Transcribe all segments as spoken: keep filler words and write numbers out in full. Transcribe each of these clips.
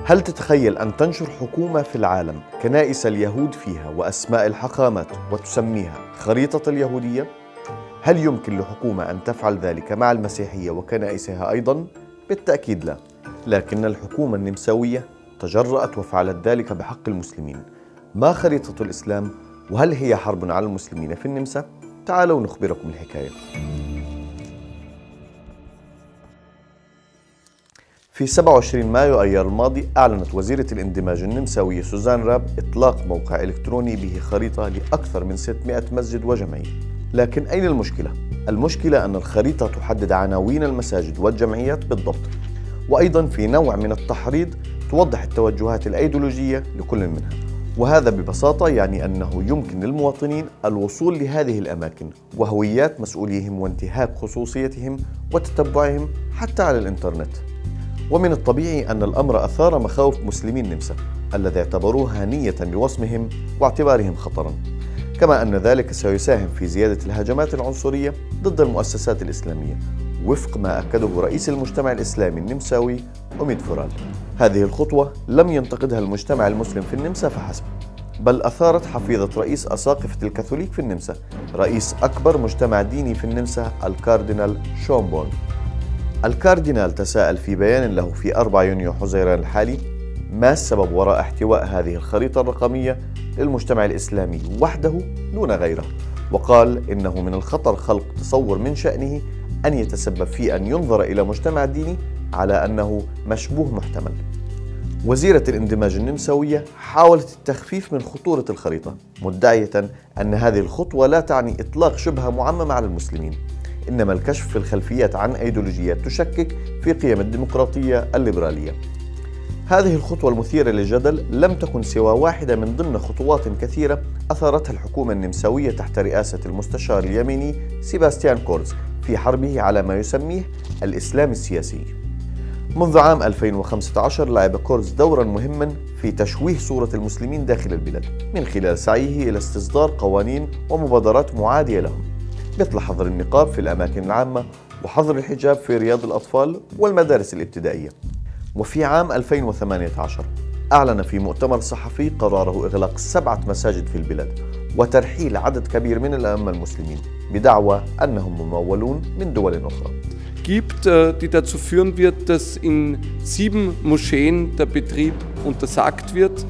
هل تتخيل أن تنشر حكومة في العالم كنائس اليهود فيها وأسماء الحاخامات وتسميها خريطة اليهودية؟ هل يمكن لحكومة أن تفعل ذلك مع المسيحية وكنائسها أيضاً؟ بالتأكيد لا، لكن الحكومة النمساوية تجرأت وفعلت ذلك بحق المسلمين. ما خريطة الإسلام؟ وهل هي حرب على المسلمين في النمسا؟ تعالوا نخبركم الحكاية. في سبعة وعشرين مايو أيار الماضي أعلنت وزيرة الاندماج النمساوية سوزان راب إطلاق موقع إلكتروني به خريطة لأكثر من ستمائة مسجد وجمعية. لكن أين المشكلة؟ المشكلة أن الخريطة تحدد عناوين المساجد والجمعيات بالضبط، وأيضا في نوع من التحريض توضح التوجهات الأيديولوجية لكل منها، وهذا ببساطة يعني أنه يمكن للمواطنين الوصول لهذه الأماكن وهويات مسؤوليهم وانتهاك خصوصيتهم وتتبعهم حتى على الإنترنت. ومن الطبيعي أن الأمر أثار مخاوف مسلمي النمسا الذي اعتبروها هنية لوصمهم واعتبارهم خطراً، كما أن ذلك سيساهم في زيادة الهجمات العنصرية ضد المؤسسات الإسلامية وفق ما أكده رئيس المجتمع الإسلامي النمساوي أميد فورال. هذه الخطوة لم ينتقدها المجتمع المسلم في النمسا فحسب، بل أثارت حفيظة رئيس أساقفة الكاثوليك في النمسا، رئيس أكبر مجتمع ديني في النمسا الكاردينال شومبورن. الكاردينال تساءل في بيان له في أربعة يونيو حزيران الحالي ما السبب وراء احتواء هذه الخريطة الرقمية للمجتمع الإسلامي وحده دون غيره، وقال إنه من الخطر خلق تصور من شأنه أن يتسبب في أن ينظر إلى مجتمع ديني على أنه مشبوه محتمل. وزيرة الاندماج النمساوية حاولت التخفيف من خطورة الخريطة، مدعية أن هذه الخطوة لا تعني إطلاق شبهة معممة على المسلمين، إنما الكشف في الخلفيات عن أيديولوجيات تشكك في قيم الديمقراطية الليبرالية. هذه الخطوة المثيرة للجدل لم تكن سوى واحدة من ضمن خطوات كثيرة أثارتها الحكومة النمساوية تحت رئاسة المستشار اليميني سيباستيان كورتز في حربه على ما يسميه الإسلام السياسي. منذ عام ألفين وخمسة عشر لعب كورتز دورا مهما في تشويه صورة المسلمين داخل البلاد من خلال سعيه إلى استصدار قوانين ومبادرات معادية لهم، مثل حظر النقاب في الأماكن العامة وحظر الحجاب في رياض الأطفال والمدارس الابتدائية. وفي عام ألفين وثمانية عشر أعلن في مؤتمر صحفي قراره إغلاق سبعة مساجد في البلاد وترحيل عدد كبير من الأئمة المسلمين بدعوى أنهم ممولون من دول أخرى. gibt, die dazu führen wird, dass in sieben Moscheen der Betrieb untersagt wird.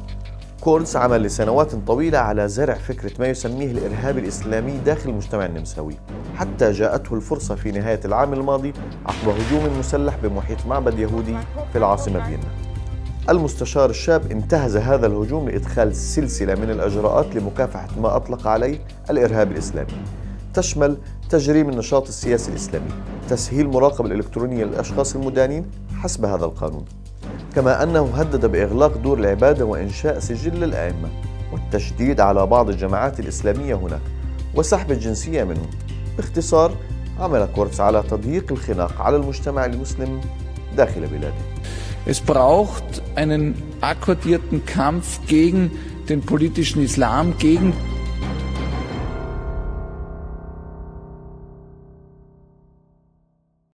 كورتز عمل لسنوات طويلة على زرع فكرة ما يسميه الإرهاب الإسلامي داخل المجتمع النمساوي، حتى جاءته الفرصة في نهاية العام الماضي عقب هجوم مسلح بمحيط معبد يهودي في العاصمة فيينا. المستشار الشاب انتهز هذا الهجوم لإدخال سلسلة من الإجراءات لمكافحة ما أطلق عليه الإرهاب الإسلامي، تشمل تجريم النشاط السياسي الإسلامي، تسهيل المراقبة الإلكترونية للأشخاص المدانين حسب هذا القانون، كما أنه هدد بإغلاق دور العبادة وإنشاء سجل للأئمة والتشديد على بعض الجماعات الإسلامية هناك وسحب الجنسية منهم. باختصار، عمل كورتز على تضييق الخناق على المجتمع المسلم داخل بلاده. Es braucht einen akkordierten Kampf gegen den politischen Islam, gegen